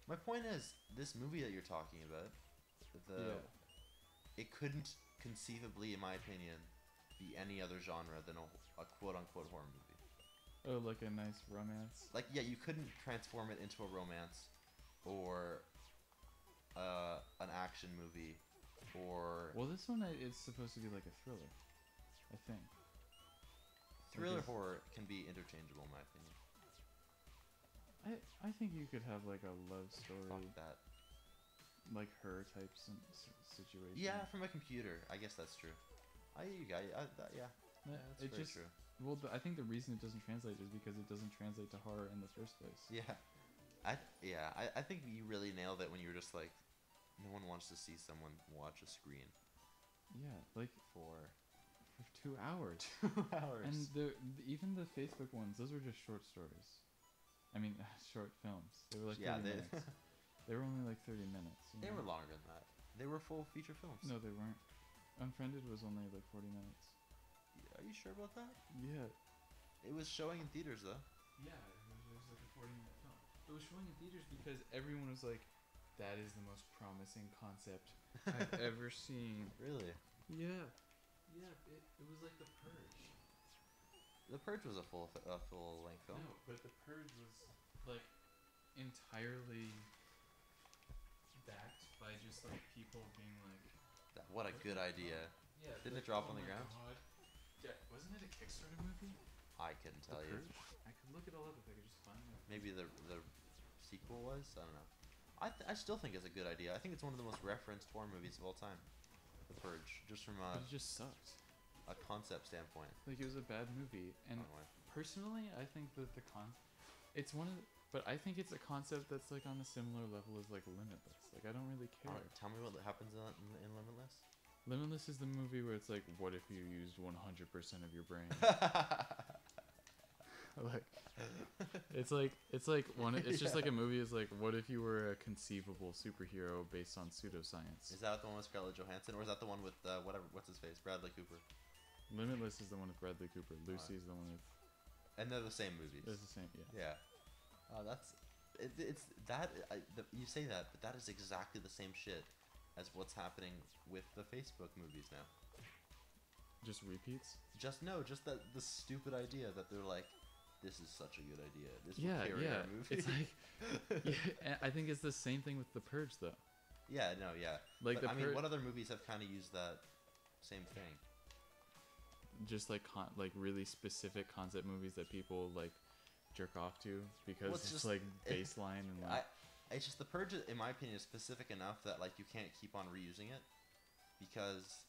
My point is, this movie that you're talking about, the Yeah. it couldn't conceivably, in my opinion, be any other genre than a quote unquote horror movie. Oh, like a nice romance. Like, yeah, you couldn't transform it into a romance or an action movie or Well, this one is supposed to be like a thriller, I think. Like thriller it's, horror can be interchangeable, in my opinion. I think you could have like a love story, Fuck that. like her type situation. Yeah, from a computer. I guess that's true. You guys, yeah, Yeah, that's it very just true. well, I think the reason it doesn't translate is because it doesn't translate to horror in the first place. Yeah, I think you really nailed it when you were just like, no one wants to see someone watch a screen Yeah, like for for 2 hours. 2 hours. And even the Facebook ones, those were just short stories. I mean, short films. They were like 30 Yeah, minutes. They were only like 30 minutes. they were longer than that. They were full feature films. No, they weren't. Unfriended was only like 40 minutes. Are you sure about that? Yeah. It was showing in theaters though. Yeah, it was like a 40-minute film. It was showing in theaters because everyone was like, that is the most promising concept I've ever seen. Really? Yeah. Yeah, it was like The Purge. The Purge was a full length film. No, but The Purge was like entirely backed by just like people being like, What a good idea. yeah. Didn't like, it drop oh on the my ground? God. Yeah, wasn't it a Kickstarter movie? I couldn't The tell you. Purge? I could look it all up if I could just find it. Maybe the sequel was. I don't know. I still think it's a good idea. I think it's one of the most referenced horror movies of all time. The Purge, just from But it just sucked. a concept standpoint. Like it was a bad movie, and By the way. personally, I think that it's one of, but I think it's a concept that's like on a similar level as like Limitless. Like I don't really care. Tell me what happens in Limitless. Limitless is the movie where it's like, what if you used 100% of your brain? Like, it's like one. It's just Yeah. like a movie. Is like, what if you were a conceivable superhero based on pseudoscience? Is that the one with Scarlett Johansson, or is that the one with what's his face, Bradley Cooper? Limitless is the one with Bradley Cooper. Lucy is the one with. And they're the same movies. It's the same. Yeah. Yeah. It's that you say that, but that is exactly the same shit as what's happening with the Facebook movies now. Just repeats. Just that the stupid idea that they're like, this is such a good idea. This will Yeah, carry yeah. our movie. It's like, yeah. I think it's the same thing with The Purge, though. yeah, no, yeah. Like But, I mean, what other movies have kind of used that same thing? Just like like really specific concept movies that people like jerk off to because Well, it's just- like baseline and like. It's just the Purge, in my opinion, is specific enough that like you can't keep on reusing it because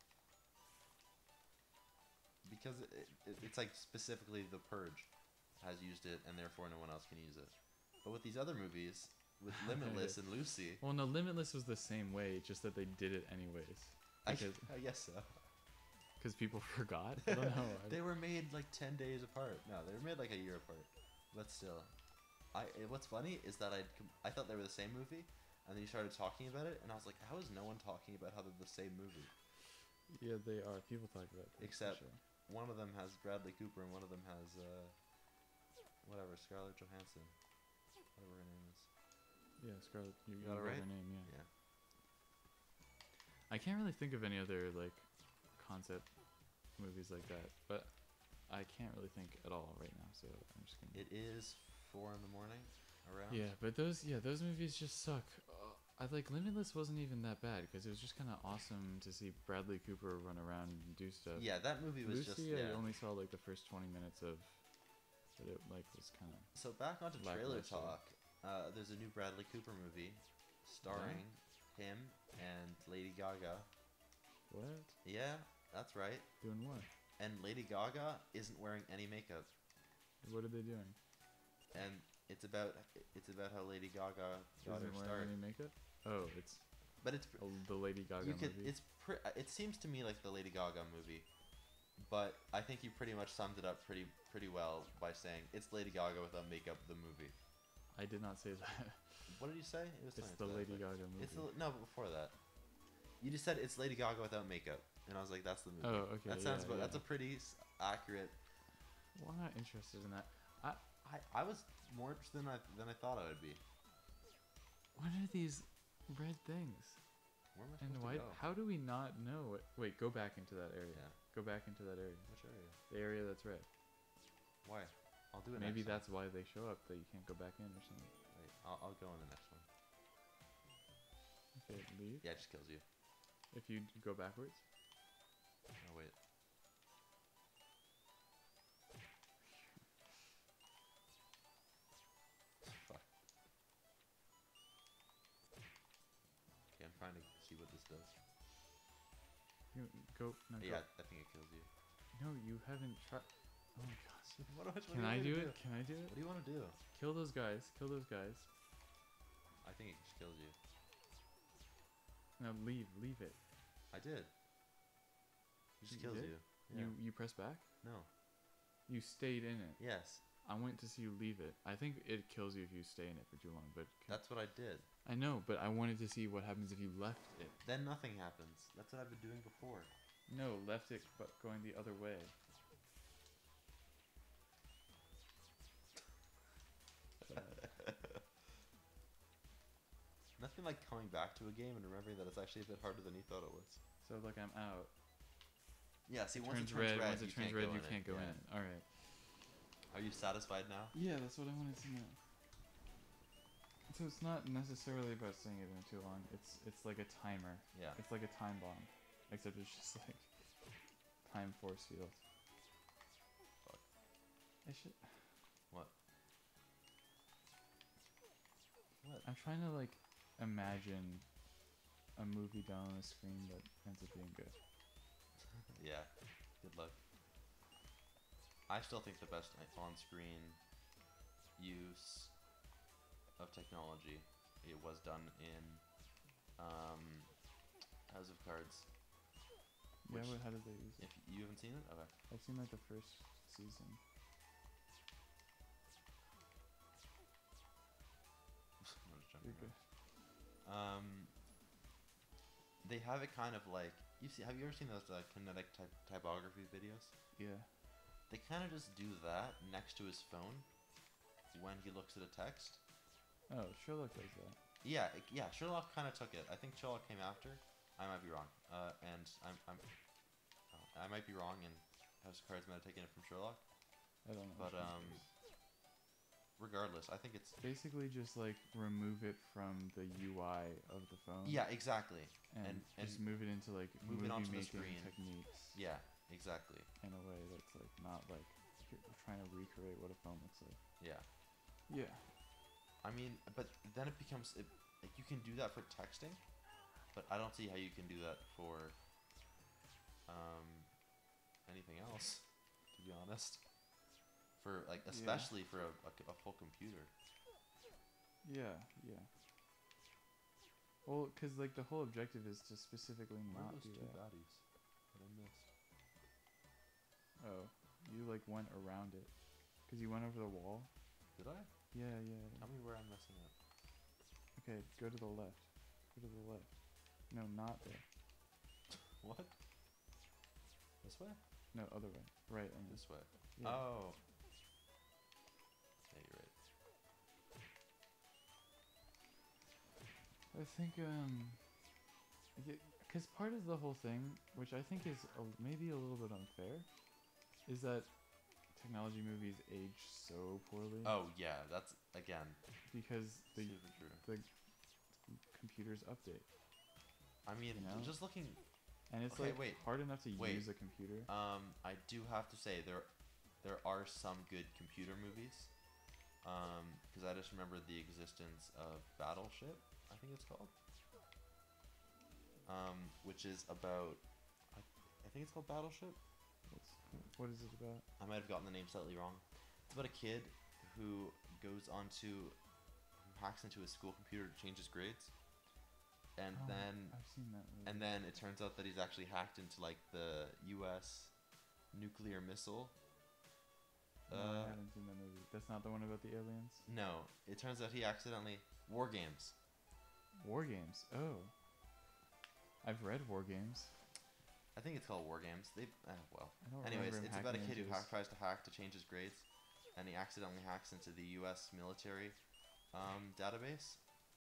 it's like specifically the Purge has used it and therefore no one else can use it. But with these other movies, with Limitless and Lucy, Well, no, Limitless was the same way, just that they did it anyways. I Because guess so. people forgot. I don't know. They were made like 10 days apart. No, they were made like a year apart. But still, what's funny is that I thought they were the same movie, and then you started talking about it, and I was like, how is no one talking about how they're the same movie? Yeah, they are. People talk about that. Except for sure. one of them has Bradley Cooper, and one of them has whatever, Scarlett Johansson, whatever her name is. Yeah, Scarlett. You Got it her right? name, yeah. Yeah. I can't really think of any other like concept movies like that, but I can't really think at all right now. So I'm just gonna. It is 4 in the morning, around. Yeah, but those movies just suck. I like Limitless wasn't even that bad because it was just kind of awesome to see Bradley Cooper run around and do stuff. Yeah, that movie was Lucy, just I yeah. only saw like the first 20 minutes of, but it like was kind of. So back onto trailer lackluster. talk. There's a new Bradley Cooper movie, starring him and Lady Gaga. What? Yeah, that's right. Doing what? And Lady Gaga isn't wearing any makeup, What are they doing? and it's about how Lady Gaga got her Isn't wearing start. any makeup? Oh, it's But it's the Lady Gaga you could movie. it seems to me like the Lady Gaga movie, but I think you pretty much summed it up pretty well by saying it's Lady Gaga without makeup, the movie. I did not say that. What did you say? It was It's something the to that Lady effect. Gaga movie. It's no, but before that, you just said it's Lady Gaga without makeup, and I was like, that's the movie. Oh, okay, That sounds yeah, that's a yeah. pretty accurate. Well, I'm not interested in that. I was more interested than I thought I would be. these red things? Where am I And supposed why? to go? How do we not know? Wait, go back into that area. Yeah. Go back into that area. Which area? The area that's red. Why? I'll do it Maybe next time. that's why they show up, that you can't go back in or something. Wait, I'll go in the next one. Okay, leave. Yeah, it just kills you. If you go backwards. Oh, wait. Fuck. Okay, I'm trying to see what this does. You go. No, go. Yeah, I think it kills you. No, you haven't tried. Oh my gosh. Can I do it? Can I do it? What do you want to do? Kill those guys. Kill those guys. I think it just kills you. Now leave. Leave it. I did. It just You kills did? you. Yeah. You press back. No. You stayed in it. Yes. I went to see you leave it. I think it kills you if you stay in it for too long. But That's what I did. I know. But I wanted to see what happens if you left it. Then nothing happens. That's what I've been doing before. No, left it, but going the other way. Nothing like coming back to a game and remembering that it's actually a bit harder than you thought it was. So like I'm out. Yeah, see, Once it turns red, you can't go in it. All right. Are you satisfied now? Yeah, that's what I wanted to know. So it's not necessarily about staying in it too long. It's like a timer. Yeah. It's like a time bomb, except it's just like time force field. Fuck. I should. What? What? I'm trying to like imagine a movie done on a screen that ends up being good. Yeah. Good luck. I still think the best on-screen use of technology, it was done in House of Cards. Yeah, Which- but how did they use it? If you haven't seen it, okay. I've seen like the first season. I'm just jumping You're good. around. They have it kind of like have you ever seen those kinetic typography videos? Yeah. They kind of just do that next to his phone when he looks at a text. Oh, Sherlock does that. Yeah, yeah. Sherlock kind of took it. I think Sherlock came after. I might be wrong. And I might be wrong, and House of Cards might have taken it from Sherlock. I don't know. But regardless, I think it's basically just like remove it from the UI of the phone. yeah, exactly. And, and just move it into like move it movie onto the making screen. techniques. Yeah, exactly. In a way that's like not like you're trying to recreate what a phone looks like. Yeah. Yeah. I mean, but then it becomes like you can do that for texting, but I don't see how you can do that for anything else. To be honest, for like especially for a full computer. Yeah, yeah. Well, because like the whole objective is to specifically Where not are those do two that. baddies that I missed? Oh, you like went around it, because you went over the wall. Did I? Yeah, yeah. Tell me where I'm messing up. Okay, go to the left. Go to the left. No, not there. What? This way? No, other way. Right. I mean. This way. Yeah. Oh. Yeah, you're right. I think because part of the whole thing, which I think is maybe a little bit unfair, is that technology movies age so poorly. Oh yeah, that's again Because the super true. computers update, I mean, you know? just looking. and it's Okay, like wait. hard enough to Wait. use a computer. I do have to say there are some good computer movies. Because I just remember the existence of Battleship, I think it's called. Which is about, I think it's called Battleship. What is it about? I might have gotten the name slightly wrong. It's about a kid who goes onto, hacks into a school computer to change his grades, and Oh, then I've seen that movie. and then it turns out that he's actually hacked into like the U.S. nuclear missile. No, I haven't seen that movie. That's not the one about the aliens. No, it turns out he accidentally War Games. War Games. Oh. I've read War Games. I think it's called War Games. Well. I don't Anyways, remember him it's about a hacking kid who into his- tries to hack to change his grades, and he accidentally hacks into the U.S. military database,